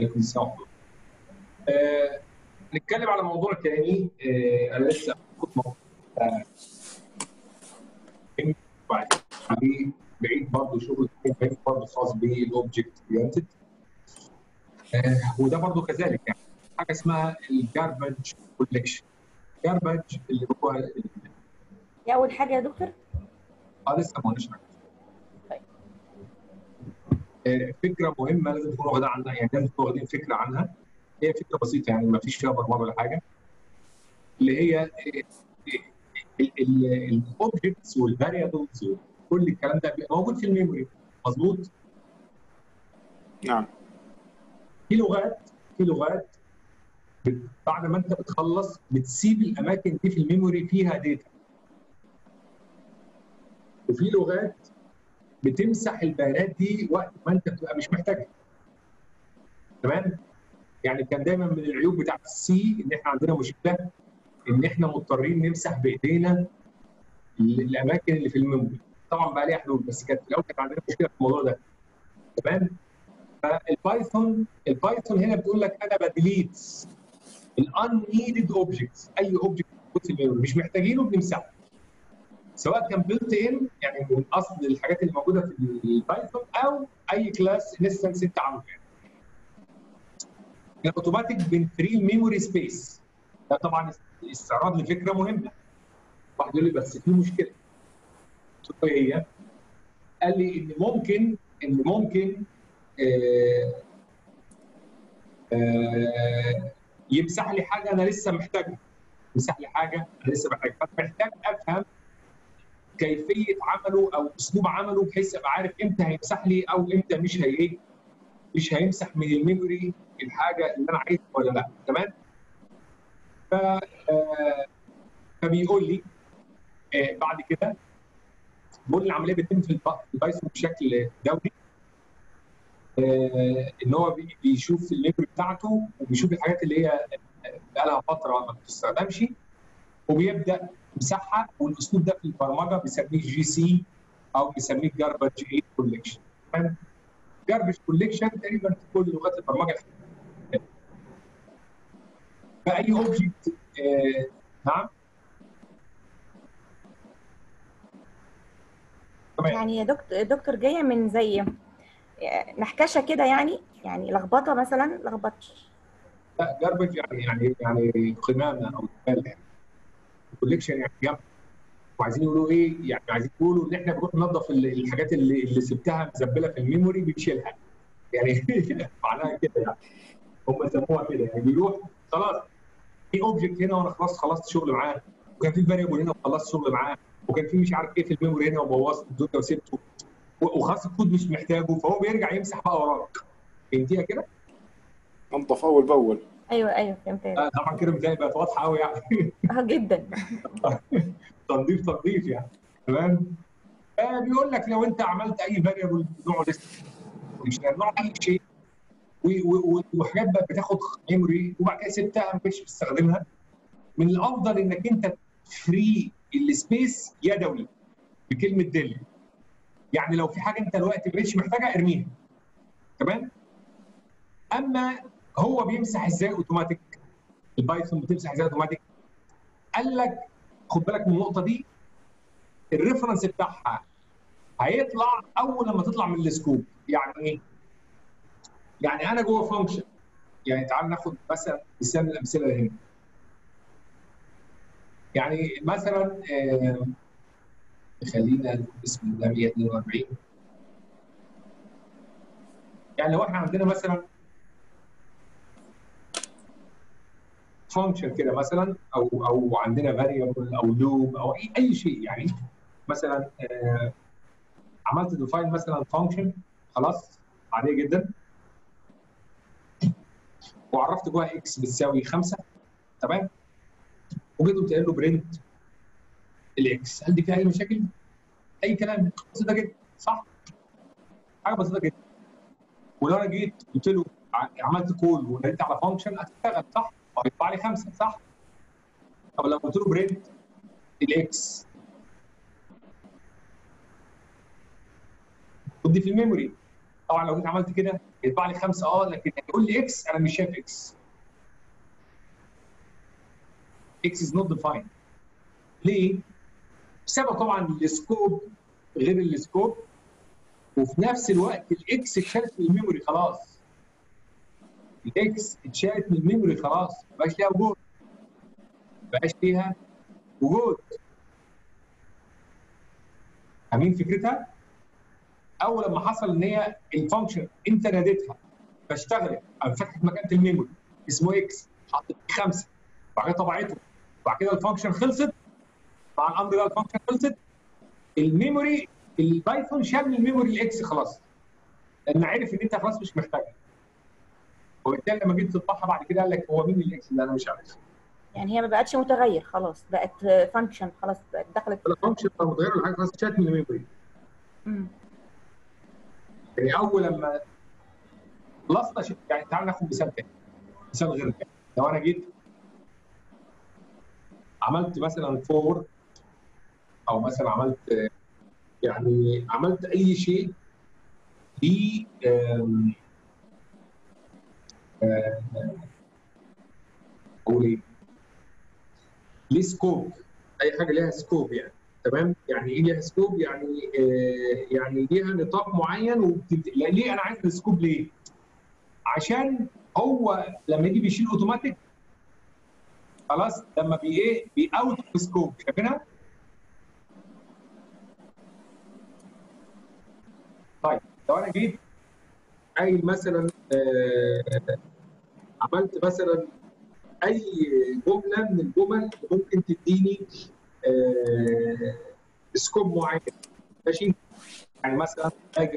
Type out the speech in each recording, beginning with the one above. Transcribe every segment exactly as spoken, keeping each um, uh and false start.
عليكم السلام. آه، نتكلم على موضوع تاني. آه، انا لسه كنت موضوع آه، عليه بعيد برضه شغل بعيد برضه خاص بالاوبجكت اورينتد، وده برضه كذلك يعني حاجه اسمها الجاربج كولكشن. جاربج اللي هو دي اول حاجه يا دكتور. اه لسه ما قلناش حاجه. طيب. آه، فكره مهمه لازم تكونوا واخدين عنها، يعني لازم تكونوا واخدين فكره عنها. هي فكره بسيطه يعني ما فيش فيها برمجه ولا حاجه، اللي هي الاوبجكتس والفاريبلز وكل الكلام ده بيبقى موجود في الميموري. مظبوط؟ نعم. في لغات في لغات بعد ما انت بتخلص بتسيب الاماكن دي في الميموري فيها داتا، وفي لغات بتمسح البيانات دي وقت ما انت بتبقى مش محتاجها. تمام؟ يعني كان دايما من العيوب بتاعت السي ان احنا عندنا مشكله ان احنا مضطرين نمسح بايدينا الاماكن اللي في الميموري. طبعا بقى ليها حلول، بس كانت في الاول كان عندنا مشكله في الموضوع ده. تمام؟ فالبايثون البايثون هنا بتقول لك انا بديليت الان نيدد اوبجكتس، اي اوبجكت موجود في الميموري مش محتاجينه بنمسحه، سواء كان بيلت ان يعني من اصل الحاجات اللي موجوده في البايثون او اي كلاس انستنس انت عامله. الاوتوماتيك بنفري الميموري سبيس، ده طبعا استعراض لفكره مهمه. واحد يقول لي بس في مشكله. ايه هي؟ قال لي ان ممكن ان ممكن آه آه يمسح لي حاجه انا لسه محتاجها. يمسح لي حاجه انا لسه محتاجها، فمحتاج افهم كيفيه عمله او اسلوب عمله بحيث ابقى عارف امتى هيمسح لي او امتى مش هي ايه مش هيمسح من الميموري الحاجه اللي انا عايزها ولا لا. تمام؟ ف آه فبيقول لي آه بعد كده بيقول لي العمليه بتتم في البايثون بشكل دوري. آه ان هو بيشوف الميموري بتاعته وبيشوف الحاجات اللي هي بقى لها فتره ما بتستخدمش وبيبدا يمسحها، والاسلوب ده في البرمجه بيسميه جي سي او بيسميه جاربج ايه كولكشن. تمام؟ جاربج كولكشن تقريبا في كل لغات البرمجه. فاي اوبجكت آه نعم. تمام. يعني يا دكتور دكتور جايه من زي نحكشه كده، يعني يعني لخبطه مثلا لخبطش. لا جاربج يعني يعني يعني قمامه او زباله يعني. كولكشن يعني جمع، وعايزين يقولوا ايه؟ يعني عايزين يقولوا ان احنا بنروح ننظف الحاجات اللي اللي سبتها مزبله في الميموري بنشيلها. يعني معناها كده يعني. هم سموها كده يعني بيروح خلاص في اوبجكت هنا وانا خلاص خلصت شغل معاه، وكان في فاريبل هنا وخلصت شغل معاه، وكان في مش عارف ايه في الميموري هنا وبوظت الدنيا وسبته وخلاص الكود مش محتاجه، فهو بيرجع يمسح بقى وراك. فهمتيها كده؟ انظف اول باول. ايوه ايوه فهمت. آه طبعا كده بتلاقي بقت واضحه قوي يعني. اه جدا. تنظيف تنظيف يعني. تمام؟ آه بيقول لك لو انت عملت اي فاريبل نوعه ليست مش نوع اي شيء وحاجات بقى بتاخد ميموري وبعد كده سبتها ما بقتش بتستخدمها، من الافضل انك انت تفري السبيس يدوي بكلمه ديل. يعني لو في حاجه انت دلوقتي ما بقتش محتاجها ارميها. تمام؟ اما هو بيمسح ازاي اوتوماتيك؟ البايثون بتمسح ازاي اوتوماتيك؟ قال لك خد بالك من النقطه دي، الريفرنس بتاعها هيطلع اول لما تطلع من السكوب. يعني ايه؟ يعني انا جوه فانكشن، يعني تعال ناخد مثلا مثال من الامثله هنا. يعني مثلا آه خلينا نقول بسم الله مية واتنين واربعين. يعني لو احنا عندنا مثلا فانكشن كده مثلا او او عندنا فاريبل او لوب او اي اي شيء يعني. مثلا آه عملت ديفاين مثلا فانكشن خلاص عاديه جدا، وعرفت جواها اكس بتساوي خمسة. تمام؟ وجيت قلت له برنت الاكس. هل دي فيها اي مشاكل؟ اي كلام، بسيطه جدا صح؟ حاجه بسيطه جدا. ولو انا جيت قلت له عملت كول وناديت على فانكشن هتشتغل صح؟ وهيطلع لي خمسه صح؟ طب لو قلت له برنت الاكس ودي في الميموري طبعا لو جيت عملت كده يطبع لي خمسه اه، لكن هيقول لي اكس انا مش شايف اكس. اكس از نوت ديفايند. ليه؟ بسبب طبعا السكوب غير السكوب، وفي نفس الوقت الاكس اتشالت من الميموري خلاص. الاكس اتشالت من الميموري خلاص، ما بقاش ليها وجود. ما بقاش ليها وجود. فاهمين فكرتها؟ اول لما حصل ان هي الفانكشن انت ناديتها فاشتغلت او فتحت مكانه الميموري اسمه اكس، حطيت خمسه وبعد كده طبعته وبعد كده الفانكشن خلصت، مع الامر ده الفانكشن خلصت، الميموري البايثون شال من الميموري الاكس خلاص، لان عرف ان انت خلاص مش محتاجها. وبالتالي لما جيت تطبعها بعد كده قال لك هو مين الاكس اللي انا مش عارف. يعني هي ما بقتش متغير خلاص، بقت فانكشن خلاص، بقت دخلت ولا فانكشن ولا متغير ولا حاجه، خلاص اتشالت من الميموري. امم يعني اول لما خلصنا ش... يعني تعال ناخد مثال تاني، مثال غير ده. لو انا جيت عملت مثلا فور، او مثلا عملت يعني عملت اي شيء ل اقول ايه؟ ليه سكوب، اي حاجه ليها سكوب يعني، تمام؟ يعني ايه ليها سكوب؟ يعني آه يعني ليها نطاق معين وبتبت... ليه انا عايز السكوب ليه؟ عشان هو لما يجي بيشيل اوتوماتيك خلاص، لما بي ايه بيأوت اوف سكوب، شايفينها؟ طيب لو انا جيت قايل مثلا آه عملت مثلا اي جمله من الجمل اللي ممكن تديني آه سكوب معين، ماشي؟ يعني مثلا اجي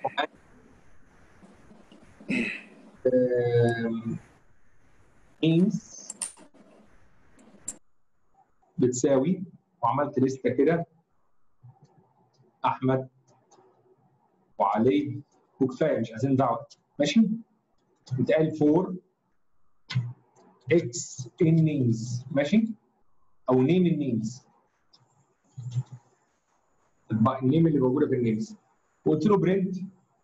مينز بتساوي، وعملت لسته كده احمد وعلي وكفايه مش عايزين دعوه، ماشي؟ بتقال فور اكس ان نيمز، ماشي؟ او نيم النيمز، النيم اللي موجوده في النيمز، وقلت له برنت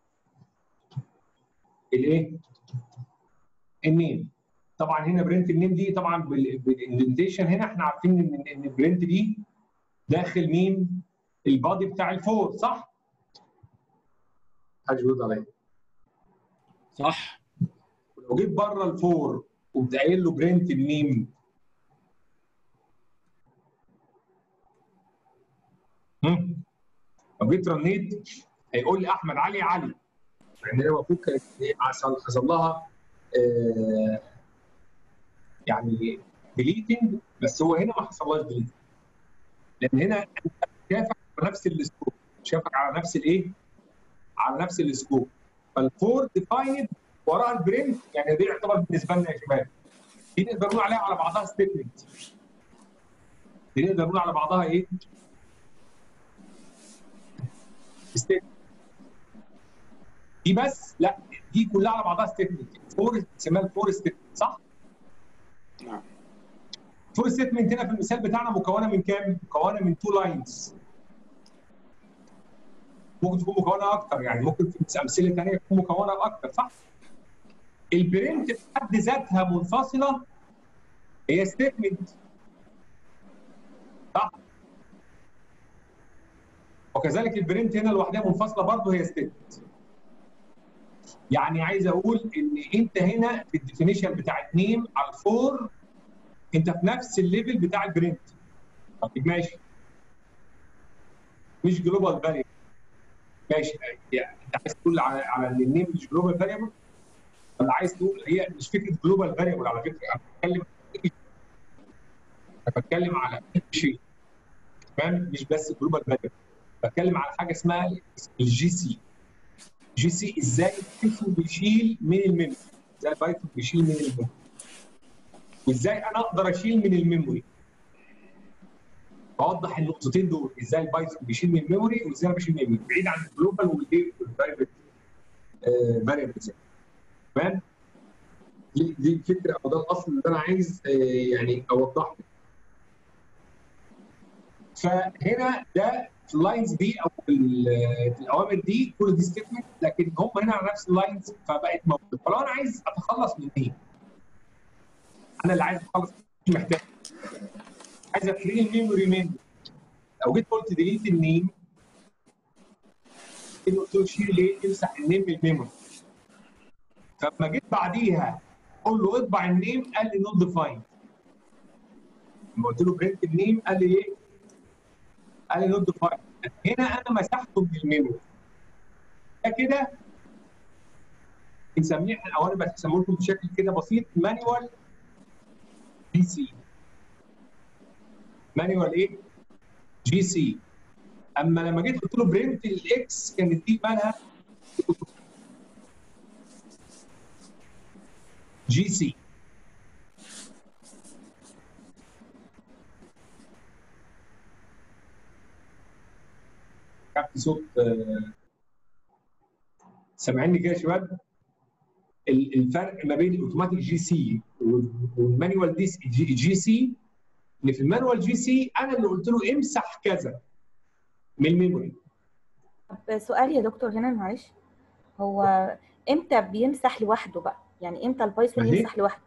الايه؟ النيم. طبعا هنا برنت النيم دي طبعا بالاندنتيشن هنا احنا عارفين ان ان البرنت دي داخل مين؟ البادي بتاع الفور، صح؟ محدش بيرد عليا. صح. ولو جيت بره الفور وقمت قايل له برنت النيم، لو جيت رنيت هيقول لي احمد علي علي، يعني هي المفروض كانت حصل حصل لها آه يعني ديليتنج، بس هو هنا ما حصلهاش ديليتنج، لان هنا انت شافك على نفس السكوب، شافك على نفس الايه؟ على نفس السكوب. فالفور ديفايند وراها البرنت، يعني دي يعتبر بالنسبه لنا يا شباب دي نقدر نقول عليها على بعضها ستيتمنت. دي نقدر نقول على بعضها ايه؟ ستيتمنت. دي بس لا، دي كلها على بعضها ستيتمنت. فور اسمها الفور ستيتمنت، صح؟ نعم. فور ستيتمنت هنا في المثال بتاعنا مكونه من كام؟ مكونه من تو لاينز. ممكن تكون مكونه اكتر، يعني ممكن في امثله ثانيه تكون مكونه اكتر، صح؟ البرنت بحد ذاتها منفصله هي ستيتمنت، صح؟ وكذلك البرنت هنا لوحدها منفصله برضه هي ستيتمنت. يعني عايز اقول ان انت هنا في الديفينيشن بتاعت نيم على الفور انت في نفس الليفل بتاع البرنت. طيب ماشي، مش جلوبال فاريبل، ماشي، يعني انت عايز تقول على على ان النيم مش جلوبال فاريبل، ولا عايز تقول هي مش فكره جلوبال فاريبل؟ على فكره انا بتكلم انا بتكلم على شيء، تمام؟ مش بس جلوبال فاريبل، بتكلم على حاجه اسمها الجي سي. جي سي ازاي البايثون بيشيل من الميموري، ازاي البايثون بيشيل من الميموري، وازاي انا اقدر اشيل من الميموري. بوضح النقطتين دول، ازاي البايثون بيشيل من الميموري وازاي انا بشيل من الميموري، بعيد عن الجلوبال والايه والبرايفت فاريبلز، تمام؟ دي دي الفكره او ده الاصل اللي انا عايز يعني اوضحه. فهنا ده في اللاينز دي او في ال- في الاوامر دي كل دي ستيتمنت، لكن هم هنا على نفس اللاينز فبقت موجوده. فلو انا عايز اتخلص من ايه؟ انا اللي عايز اتخلص مش محتاج، عايز افري الميموري منه. لو جيت قلت ديليت النيم، قلت له شيل ايه؟ امسح النيم من الميموري. فلما جيت بعديها اقول له اطبع النيم، قال لي نوت ديفايند. لما قلت له برنت النيم قال لي ايه؟ قال لي نوت ديفايند. هنا انا مسحته من الميموري. ده كده بنسميه احنا، او انا بسميه لكم بشكل كده بسيط مانيوال جي سي. مانيوال ايه؟ جي سي. اما لما جيت قلت له برنت الاكس كانت دي مالها؟ جي سي. كان في صوت آه، سامعيني كده يا شباب؟ ال- الفرق ما بين الاوتوماتيك جي سي والمانيوال دي جي, جي سي ان في المانوال جي سي انا اللي قلت له امسح كذا من الميموري. طب سؤال يا دكتور هنا معلش، هو امتى بيمسح لوحده بقى؟ يعني امتى البايثون ما هي- يمسح لوحده؟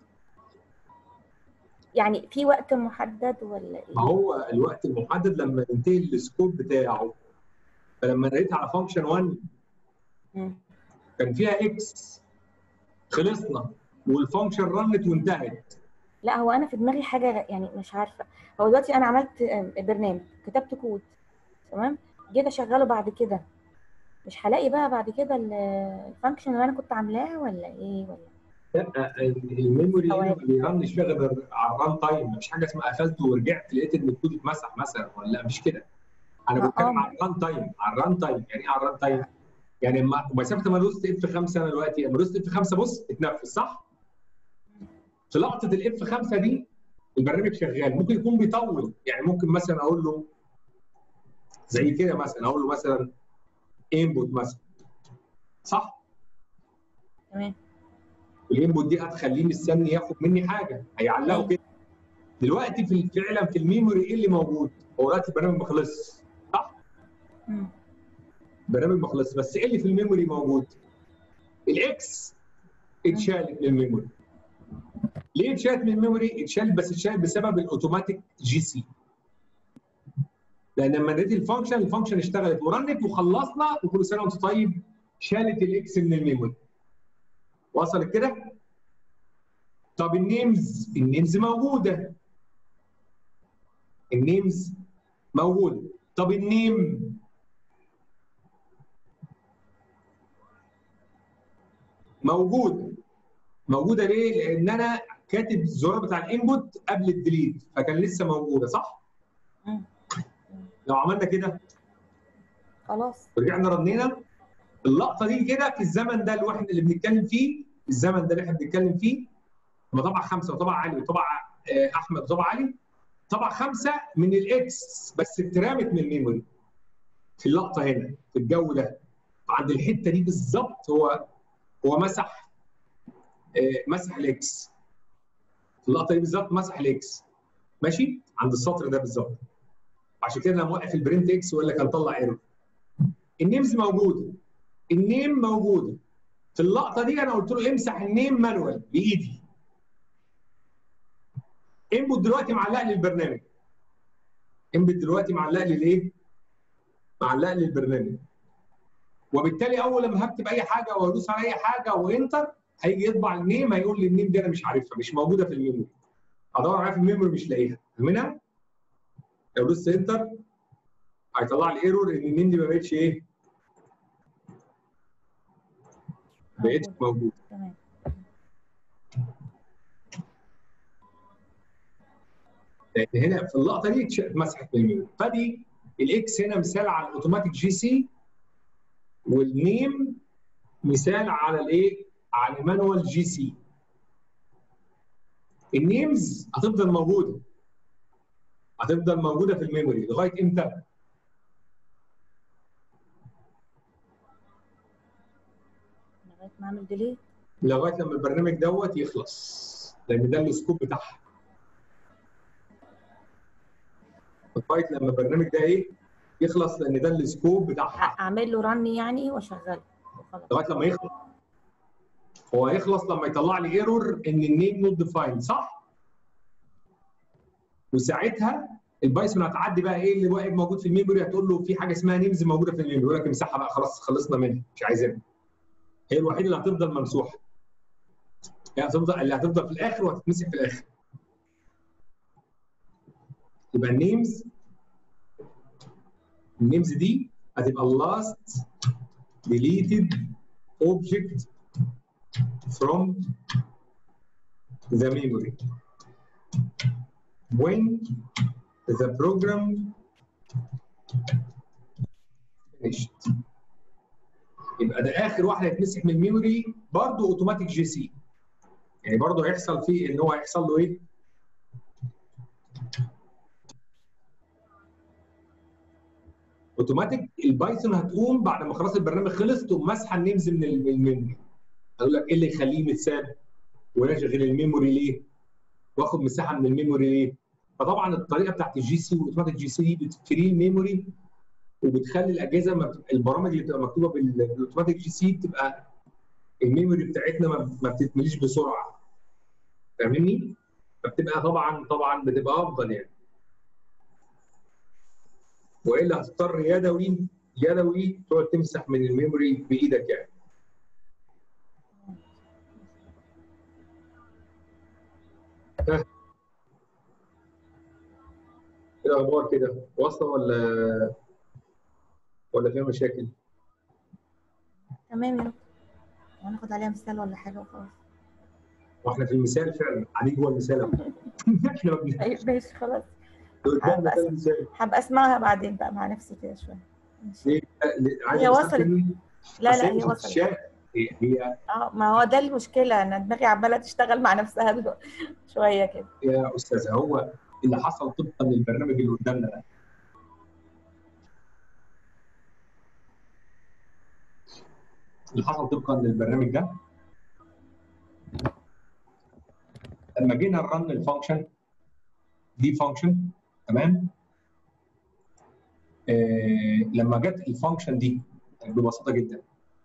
يعني في وقت محدد ولا ايه؟ ما هو الوقت المحدد لما ينتهي السكوب بتاعه. فلما لقيت على فانكشن واحد مم. كان فيها اكس، خلصنا والفانكشن رنت وانتهت. لا هو انا في دماغي حاجه يعني مش عارفه. هو دلوقتي انا عملت آه، برنامج، كتبت كود، تمام، جيت اشغله بعد كده، مش هلاقي بقى بعد كده ال- الفانكشن اللي انا كنت عاملاه ولا ايه ولا؟ لا الميموري هنا ثواني. ما بيرنش فيها غير على الران تايم. مفيش حاجه اسمها قفلته ورجعت لقيت ان الكود اتمسح مثلا، ولا لا مش كده. انا ما بتكلم اه على الران تايم. على الران تايم يعني ايه على الران تايم؟ يعني لما مسافه ما دوست اف خمسه انا دلوقتي، لما دوست اف خمسه بص اتنفذ صح؟ في لقطه الاف خمسه دي البرنامج شغال. ممكن يكون بيطول، يعني ممكن مثلا اقول له زي كده، مثلا اقول له مثلا انبوت مثلا، صح؟ تمام. الانبوت دي هتخليه مستني ياخد مني حاجه، هيعلقه ايوه. كده. دلوقتي في فعلا في الميموري ايه اللي موجود؟ هو دلوقتي البرنامج ما خلصش صح؟ مم. البرنامج ما خلصش، بس ايه اللي في الميموري موجود؟ الاكس اتشالت من الميموري. ليه اتشالت من الميموري؟ اتشالت بس اتشالت بسبب الاوتوماتيك جي سي. لان لما اديت الفانكشن، الفانكشن اشتغلت ورنت وخلصنا وكل سنه وانت طيب، شالت الاكس من الميموري. وصلت كده؟ طب النيمز، النيمز موجوده. النيمز موجوده. طب النيم موجود. موجوده ليه؟ لان انا كاتب الزرار بتاع الانبوت قبل الديليت فكان لسه موجوده صح؟ مم. لو عملنا كده خلاص. ورجعنا رنينا اللقطه دي كده في الزمن ده اللي احنا اللي بنتكلم فيه، الزمن ده اللي احنا بنتكلم فيه، ما طبع خمسه وطبع علي وطبع آه، احمد وطبع علي، طبع خمسه من الاكس بس اترمت من الميموري. في اللقطه هنا في الجو ده عند الحته دي بالظبط هو هو مسح آه، مسح الاكس. في اللقطه دي بالظبط مسح الاكس. ماشي؟ عند السطر ده بالظبط. عشان كده انا موقف البرنت اكس ولا كان طلع ايرور. النيمز موجوده. النيم موجوده. في اللقطه دي انا قلت له امسح النيم مانوال بايدي. انبوت دلوقتي معلق لي البرنامج. انبوت دلوقتي معلق لي الايه؟ معلق لي البرنامج. وبالتالي اول لما هكتب اي حاجه وادوس على اي حاجه وانتر هيجي يطبع النيم، هيقول لي النيم دي انا مش عارفها، مش موجوده في الميموري. ادور عليها في الميموري مش لاقيها. فاهمينها؟ لو دوست انتر هيطلع لي ايرور ان النيم دي ما بقتش ايه؟ ما بقتش موجوده. تمام. لان هنا في اللقطه دي اتمسحت من الميموري. فدي الاكس هنا مثال على الاوتوماتيك جي سي، والنيم مثال على الايه؟ على المانوال جي سي. النيمز هتفضل موجوده. هتفضل موجوده في الميموري لغايه امتى؟ لغايه ما اعمل ديليت. لغايه لما البرنامج دوت يخلص، لان ده السكوب بتاعها. لغايه لما البرنامج ده ايه؟ يخلص لان ده السكوب بتاعها. اعمل له رن يعني واشغله وخلاص لغايه لما يخلص. هو هيخلص لما يطلع لي ايرور ان النيم نوت ديفايند، صح؟ وساعتها البايثون هتعدي بقى ايه اللي واقف موجود في الميموري، هتقول له في حاجه اسمها نيمز موجوده في الميموري، يقول لك امسحها بقى خلاص خلصنا منها مش عايزينها. هي الوحيده اللي هتفضل ممسوحه. هي هتفضل اللي هتفضل في الاخر وهتتمسح في الاخر. يبقى النيمز النيمز دي هتبقى last deleted object from the memory when the program finished. يبقى ده اخر واحد هيتمسح من الميموري برضه اوتوماتيك جي سي. يعني برضه هيحصل فيه ان هو هيحصل له ايه؟ اوتوماتيك البايثون هتقوم بعد ما خلاص البرنامج خلص تقوم ماسحه النيمز من الميموري. هقول لك ايه اللي يخليه متساب ونشغل الميموري ليه؟ واخد مساحه من الميموري ليه؟ فطبعا الطريقه بتاعت الجي سي والاوتوماتيك جي سي دي بتفري الميموري وبتخلي الاجهزه البرامج اللي بتبقى مكتوبه بالاوتوماتيك جي سي بتبقى الميموري بتاعتنا ما بتتمليش بسرعه. فاهمني؟ فبتبقى طبعا طبعا بتبقى افضل يعني. والا هتضطر يدوي يدوي تقعد تمسح من الميموري بايدك يعني. ها ايه الاخبار كده؟ واصله ولا ولا فيها مشاكل؟ تمام يا دكتور. هناخد عليها مثال ولا حاجه وخلاص. واحنا في المثال فعلا قاعدين جوه المثال اهو. احنا ما بن- ايوه ماشي خلاص. قدامنا هبقى ده أسمع. المثال. هبقى اسمعها بعدين بقى مع نفسي كده شويه. ماشي. ليه؟ ليه- عايزه هي مثال وصلت. تاني؟ لا بس لا هي هي مش وصلت. هتتشاف. هي هي اه ما هو ده المشكله، انا دماغي عماله تشتغل مع نفسها دلوقتي شويه كده. يا استاذه هو اللي حصل طبقا للبرنامج اللي قدامنا ده. اللي حصل طبقا للبرنامج ده لما جينا نرن الفانكشن دي فانكشن تمام. آه لما جت الفانكشن دي ببساطه جدا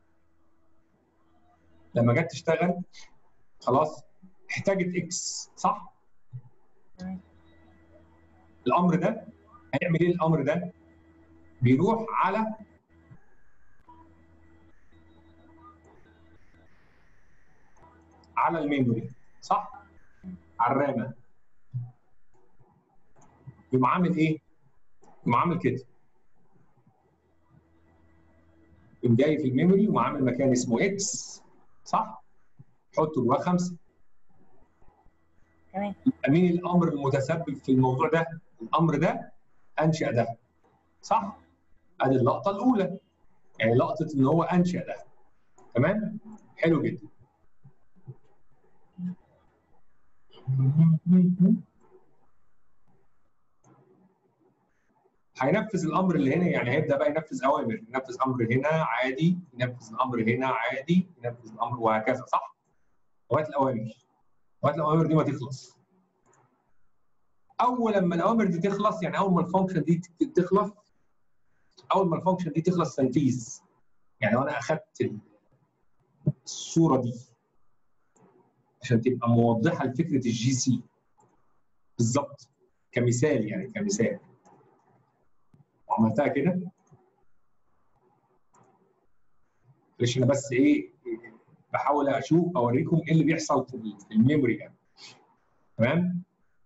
لما جت تشتغل خلاص احتاجت اكس، صح؟ تمام. الامر ده هيعمل ايه؟ الامر ده بيروح على على الميموري، صح؟ على الرامه. يقوم عامل ايه؟ يقوم عامل كده. يقوم جاي في الميموري وعامل مكان اسمه اكس، صح؟ حط جواه خمسه. تمام. يبقى مين الامر المتسبب في الموضوع ده؟ الامر ده انشا ده، صح؟ ادي اللقطه الاولى. يعني لقطه ان هو انشا ده. تمام؟ حلو جدا. هينفذ الامر اللي هنا، يعني هيبدا بقى ينفذ اوامر، ينفذ امر هنا عادي، ينفذ الامر هنا عادي، ينفذ الامر وهكذا، صح؟ لغايه الاوامر. لغايه الاوامر دي ما تخلص. اول لما الاوامر دي تخلص، يعني اول ما الفانكشن دي تخلص، اول ما الفانكشن دي تخلص تنفيذ. يعني لو انا اخذت الصوره دي عشان تبقى موضحه لفكره الجي سي بالظبط كمثال، يعني كمثال وعملتها كده. معلش انا بس ايه بحاول اشوف اوريكم ايه اللي بيحصل في الميموري يعني. تمام؟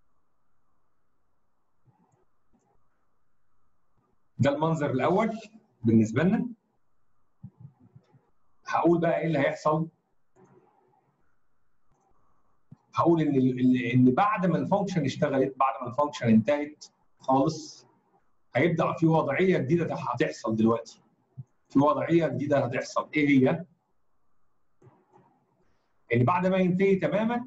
ده المنظر الاول بالنسبه لنا. هقول بقى ايه اللي هيحصل. هقول ان ان بعد ما الفانكشن اشتغلت، بعد ما الفانكشن انتهت خالص، هيبدا في وضعيه جديده هتحصل دلوقتي. في وضعيه جديده هتحصل، ايه هي؟ ان بعد ما ينتهي تماما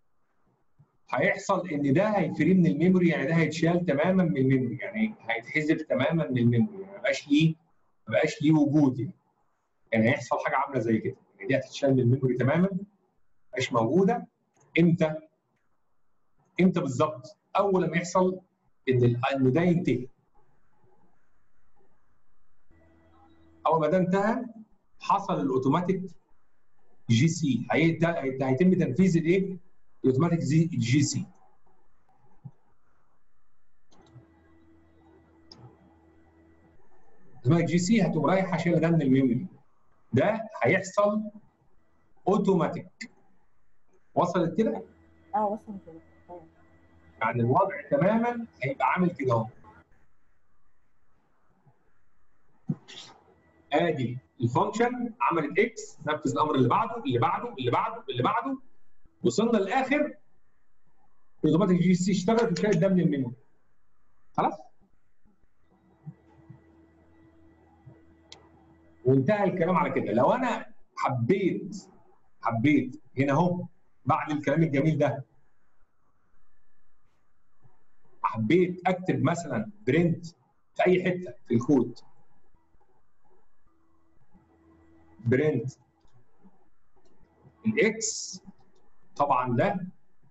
هيحصل ان ده هيفري من الميموري، يعني ده هيتشال تماما من الميموري، يعني هيتحذف تماما من الميموري، يعني ما يبقاش ليه ما يبقاش ليه وجود يعني. يعني هيحصل حاجه عامله زي كده، يعني دي هتتشال من الميموري تماما، مش موجوده. امتى؟ امتى بالظبط؟ اول ما يحصل ان ان ده ينتهي. اول ما ده انتهى حصل الاوتوماتيك جي سي، هيتم تنفيذ الايه؟ الاوتوماتيك جي سي. الاوتوماتيك جي سي هتقوم رايحه شايله ده من الميموري، ده هيحصل اوتوماتيك. وصلت كده؟ اه وصلت كده. يعني الوضع تماما هيبقى عامل كده اهو. ادي الفانكشن عملت اكس، نفذ الامر اللي بعده اللي بعده اللي بعده اللي بعده، وصلنا للاخر الاوتوماتيك جي سي اشتغلت وشالت ده من الميموري. خلاص؟ وانتهى الكلام على كده. لو انا حبيت حبيت هنا اهو بعد الكلام الجميل ده حبيت اكتب مثلا برنت في اي حته في الكود، برنت الاكس، طبعا ده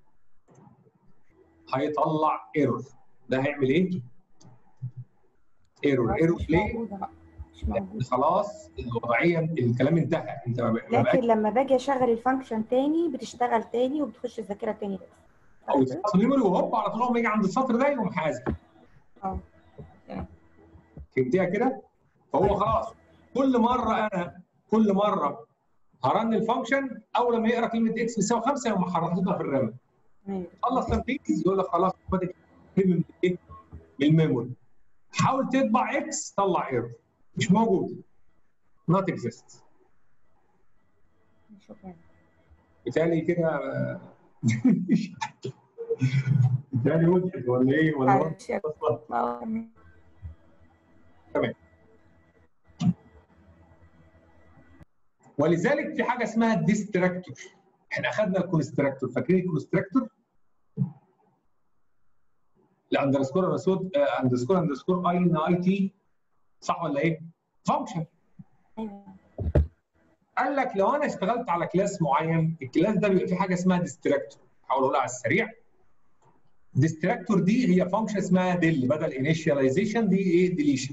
هيطلع ايرور. ده هيعمل ايه؟ ايرور. ايرور مش ليه؟ موجوده بقى، مش موجوده. خلاص الوضعيه الكلام انتهى. انت ما لكن لما باجي اشغل الفانكشن تاني بتشتغل تاني وبتخش الذاكره تاني بس. او يتحط ميموري وهوب على طول لما يجي عند السطر ده يقوم حاسب. اه فهمتيها كده؟ فهو خلاص كل مره انا كل مره هرن الفانكشن اول ما يقرا كلمه اكس بيساوي خمسه يقوم حاططها في الرام. خلص تنفيذ يقول لك خلاص اوتوماتيك من ايه؟ من الميموري. حاول تطبع اكس طلع ايرور مش موجود. not exist. شكرا. بالتالي كده بالتالي وضحت ولا ايه؟ ولا تمام. ولذلك في حاجه اسمها الديستراكتور. احنا اخذنا الكونستراكتور، فاكرين الكونستراكتور؟ الاندرسكور رسود اندرسكور اندرسكور اي ان اي تي، صح ولا ايه؟ فانكشن. ايوه. قال لك لو انا اشتغلت على كلاس معين، الكلاس ده بيبقى فيه حاجه اسمها ديستراكتور. هحاول اقولها على السريع. ديستراكتور دي هي فانكشن اسمها ديل، بدل انيشاليزيشن دي ايه؟ ديليشن.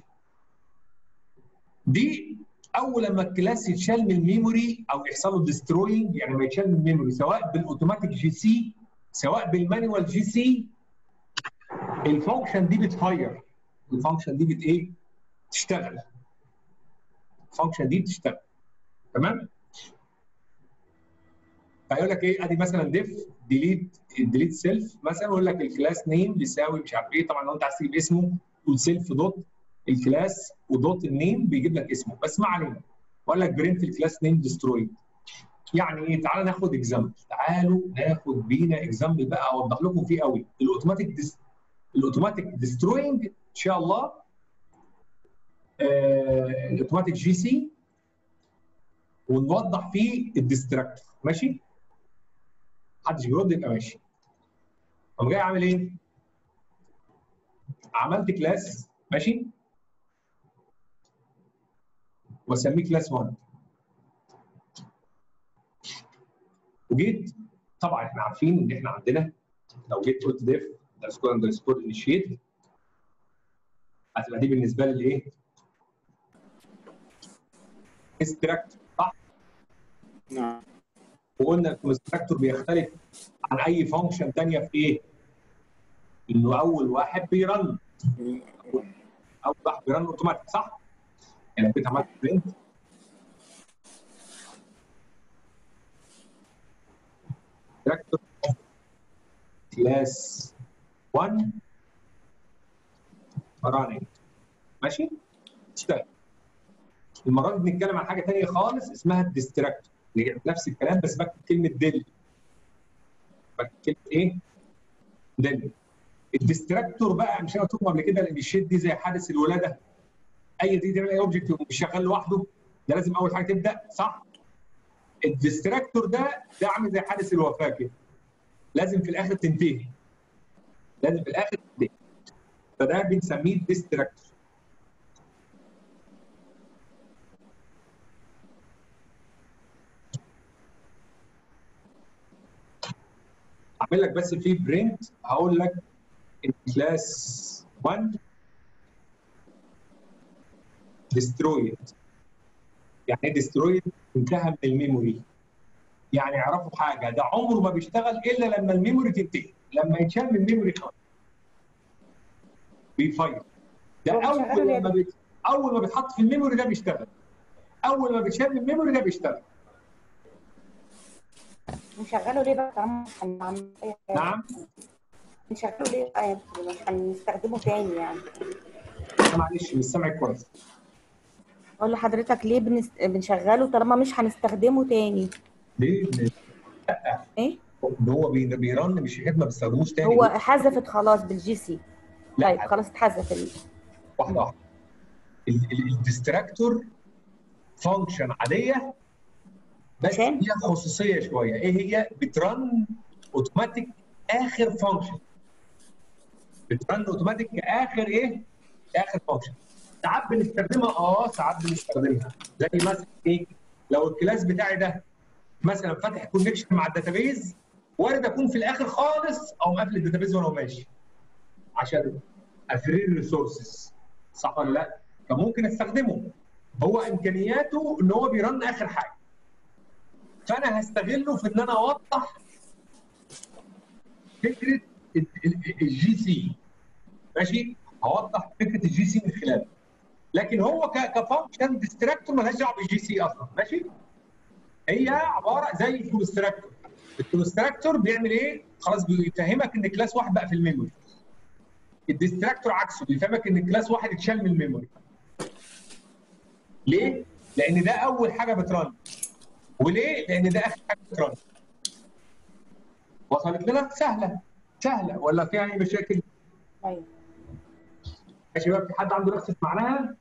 دي اول لما الكلاس يتشال من الميموري او يحصل له ديستروينج، يعني ما يتشال من الميموري سواء بالاوتوماتيك جي سي سواء بالمانيوال جي سي، الفانكشن دي بتفاير. الفانكشن دي بت ايه؟ تشتغل. الفانكشن دي بتشتغل. تمام؟ فيقول لك ايه؟ ادي مثلا ديف ديليت ديليت سيلف مثلا، يقول لك الكلاس نيم بيساوي مش عارف ايه. طبعا لو انت عايز تجيب اسمه تقول سيلف دوت الكلاس ودوت النيم بيجيب لك اسمه، بس ما علينا. وقال لك برنت الكلاس نيم ديسترويد. يعني ايه؟ تعالى ناخد اكزامبل. تعالوا ناخد بينا اكزامبل بقى اوضح لكم فيه قوي الاوتوماتيك ديس الاوتوماتيك ديستروينج ان شاء الله. آه الاوتوماتيك جي سي، ونوضح فيه الديستراكتور. ماشي؟ محدش بيرد يبقى ماشي. قام جاي عامل ايه؟ عملت كلاس ماشي؟ واسميه كلاس واحد. وجيت طبعا احنا عارفين ان احنا عندنا لو جيت قلت ديف اندرسكور اندرسكور انيشيت هتبقى دي بالنسبه لي الايه؟ ديستراكتور، صح؟ نعم. وقلنا الكونستراكتور بيختلف عن اي فانكشن ثانيه في ايه؟ انه اول واحد بيرن اول واحد بيرن اوتوماتيك، صح؟ يعني كنت عملت برنت كونستراكتور كلاس واحد رانينج. ماشي؟ اشتغل. المره دي بنتكلم عن حاجه ثانيه خالص اسمها الديستراكتور، نفس الكلام بس بكتب كلمه ديل. بكتب كلمه ايه؟ ديل. الديستراكتور بقى مش انا قلت لكم قبل كده الانيشيت دي زي حادث الولاده. اي دي تعمل اي اوبجكت مش شغال لوحده، ده لازم اول حاجه تبدا، صح؟ الديستراكتور ده ده عامل زي حادث الوفاه كده. لازم في الاخر تنتهي. لازم في الاخر تنتهي. فده بنسميه ديستراكتور. اعمل لك بس في برنت هقول لك كلاس واحد destroyed يعني ايه ديسترويد؟ انتهى من الميموري. يعني اعرفوا حاجه، ده عمره ما بيشتغل الا لما الميموري تنتهي، لما يتشال من الميموري خلاص بيفايل. ده هو بيشغله اول ليه يا لما دكتور؟ بيت... اول ما بيتحط في الميموري ده بيشتغل، اول ما بيتشال من الميموري ده بيشتغل. نشغله ليه بقى طالما مش هنعمل اي حاجه؟ نعم. نشغله ليه بقى يا دكتور؟ مش هنستخدمه تاني يعني. انا معلش مش سامعك كويس. اقول لحضرتك ليه بنس... بنشغله طالما مش هنستخدمه تاني؟ ليه؟ لأن ايه؟ هو بي- بيرن مش حكايه ما بيستخدموش تاني. هو ليه؟ حذفت خلاص بالجي سي. لا، طيب خلاص اتحذف ال... واحده واحده. الديستراكتور فانكشن عاديه بس عشان فيها خصوصيه شويه. ايه هي؟ بترن اوتوماتيك اخر فانكشن. بترن اوتوماتيك اخر ايه؟ اخر فانكشن. ساعات بنستخدمها، اه ساعات بنستخدمها. زي مثلا ايه؟ لو الكلاس بتاعي ده مثلا فاتح كونكشن مع الداتابيز، وارد اكون في الاخر خالص او مقفل الداتابيز وانا ماشي عشان افرير ريسورسز، صح ولا لا؟ فممكن استخدمه. هو امكانياته ان هو بيرن اخر حاجه، فانا هستغله في ان انا اوضح فكره الجي سي. ماشي؟ هوضح فكره الجي سي من خلاله. لكن هو كفانكشن ديستراكتور مالهاش دعوه بالجي سي اصلا. ماشي؟ هي عباره زي الكونستراكتور. الكونستراكتور بيعمل ايه؟ خلاص بيفهمك ان كلاس واحد بقى في الميموري. الديستراكتور عكسه، بيفهمك ان كلاس واحد اتشال من الميموري. ليه؟ لان ده اول حاجه بترن. وليه؟ لان ده اخر حاجه بترن. وصلت لنا؟ سهله سهله ولا فيها اي مشاكل؟ ايوه. يا شباب في حد عنده نفس معناها؟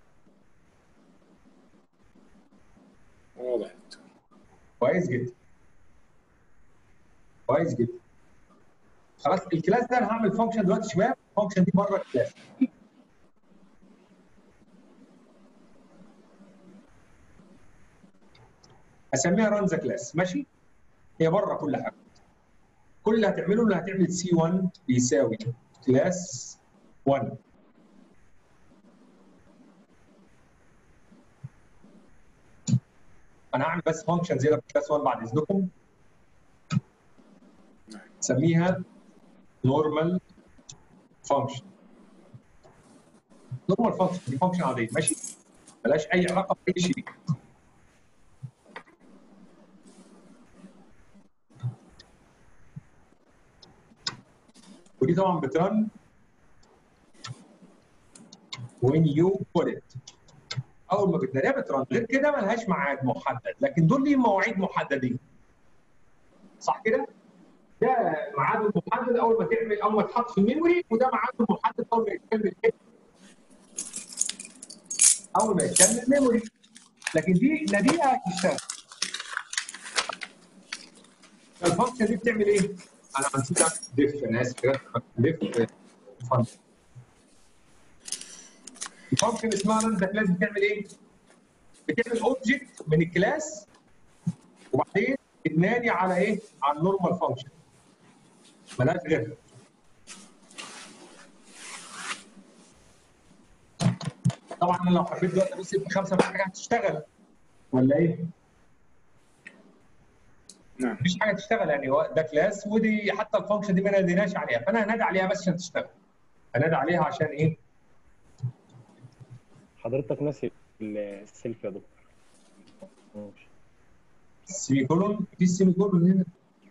واضح. كويس جدا. كويس جدا. خلاص الكلاس ده انا هعمل فانكشن دلوقتي يا شباب، الفانكشن دي بره الكلاس. هسميها ران ذا كلاس. ماشي؟ هي بره كل حاجه. كل اللي هتعمله ان هتعمل سي واحد بيساوي كلاس واحد. انا هعمل بس فانكشن زياده في كلاس واحد بعد اذنكم. سميها نورمال فانكشن. نورمال فانكشن دي فانكشن عاديه. ماشي؟ ملهاش اي علاقه باي شيء. ودي طبعا بترن when you put it. اول ما بتلاقيها بترن، غير كده ملهاش ميعاد محدد، لكن دول ليهم مواعيد محددين. صح كده؟ ده ميعاده المحدد اول ما تعمل، اول ما تحط في الميموري، وده ميعاده المحدد اول ما يتكمل ايه؟ اول ما يتكمل الميموري. لكن دي ناديها تشتغل. الفانكشن دي بتعمل ايه؟ انا نسيت اعمل ديف، انا اسف كده. ديف فانكشن. الفانكشن اسمها ران ذا كلاس بتعمل ايه؟ بتعمل اوبجكت من الكلاس وبعدين بتنادي على ايه؟ على النورمال فانكشن. مالهاش غيرها. طبعا انا لو حبيت دلوقتي ابص في خمسه مفيش حاجه هتشتغل ولا ايه؟ نعم. مفيش حاجه تشتغل، يعني هو ده كلاس، ودي حتى الفانكشن دي ما ناديناش عليها، فانا هنادي عليها بس عشان تشتغل. هنادي عليها عشان ايه؟ حضرتك ناسي السيلف يا دكتور. ماشي. السيمي كولون، في السيمي كولون هنا.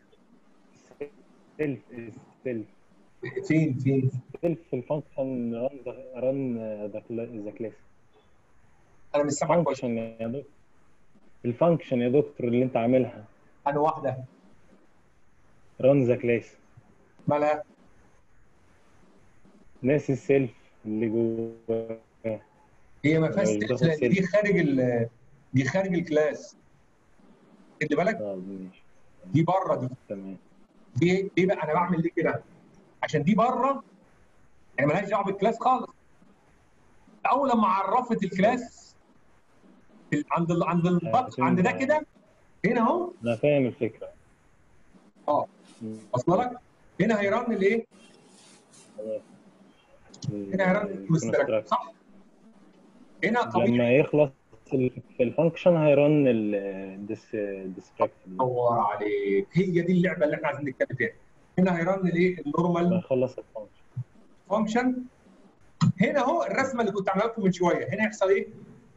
سيلف سيلف فين فين؟ سيلف في الفانكشن ران ران ذا كلاس. انا مش سامعك كويس. فانكشن يا دكتور. الفانكشن يا دكتور اللي انت عاملها. انا واحده. ران ذا كلاس. مالها؟ ناسي السيلف اللي جوه. هي ما فيهاش مش سيلف، بتاخد لان سيلف. دي خارج ال دي خارج الكلاس. خلي بالك اه ماشي. دي بره دي. تمام. دي ليه بقى انا بعمل ليه كده؟ عشان دي بره، يعني مالهاش دعوه بالكلاس خالص. اول لما عرفت الكلاس عند ال عند البط عند ده كده، هنا اهو. انا فاهم الفكره. اه واصله لك؟ هنا هيرن الايه؟ هنا هيرن الكونستراكتور، صح؟ هنا طبيعي لما يخلص في الفانكشن هيرن الديستراكت دور عليك، هي دي اللعبه اللي احنا عايزين نتكلم فيها. هنا هيرن الايه؟ النورمال هيخلص الفانكشن. فانكشن. هنا اهو الرسمه اللي كنت عاملها لكم من شويه، هنا يحصل ايه؟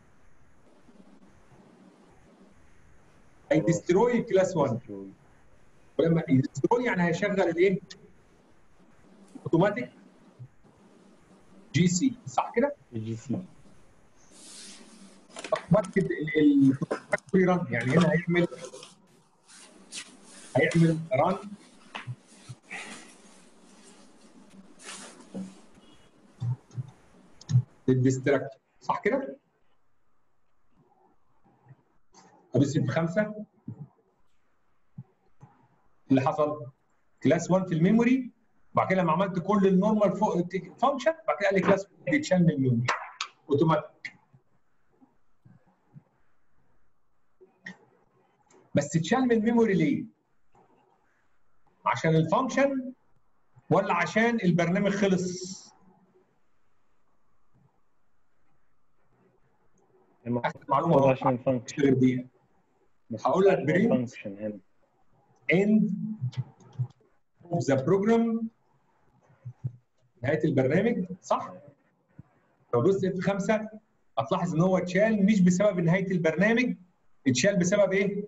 هيدستروي كلاس واحد، ولما يدستروي يعني هيشغل الايه؟ اوتوماتيك جي سي، صح كده؟ الجي سي اوتوماتيك الفري ران، يعني هنا هيعمل هيعمل ران للديستراكت، صح كده؟ ادوس في خمسه، اللي حصل كلاس واحد في الميموري، وبعد كده لما عملت كل النورمال فانكشن بعد كده قال لي كلاس واحد يتشال من الميموري اوتوماتيك. بس اتشال من الميموري ليه؟ عشان الفانكشن ولا عشان البرنامج خلص؟ اخر معلومه عشان الفانكشن غير دي. هقول لك برنت فانكشن هنا end of the program، نهايه البرنامج، صح؟ لو دوست اف خمسه هتلاحظ ان هو اتشال مش بسبب نهايه البرنامج، اتشال بسبب ايه؟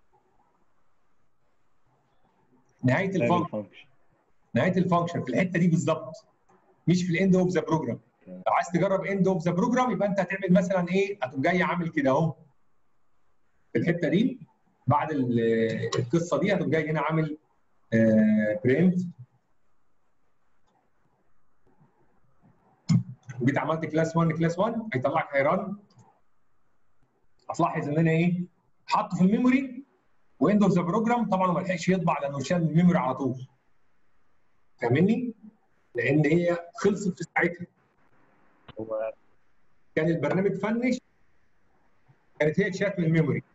نهايه الفانكشن. نهايه الفانكشن في الحته دي بالظبط، مش في الاند اوف ذا بروجرام. لو عايز تجرب اند اوف ذا بروجرام يبقى انت هتعمل مثلا ايه؟ هتقوم جاي عامل كده اهو في الحته دي، بعد القصه دي هتقوم جاي هنا عامل برنت، وجيت عملت كلاس واحد كلاس واحد هيطلعك هيران. هتلاحظ ان انا ايه؟ حاطه في الميموري واند اوف ذا بروجرام طبعا ما لحقش يطبع لانه اتشال من الميموري على طول. فاهمني؟ لان هي خلصت في ساعتها. هو كان البرنامج فنش، كانت هي اتشالت من الميموري.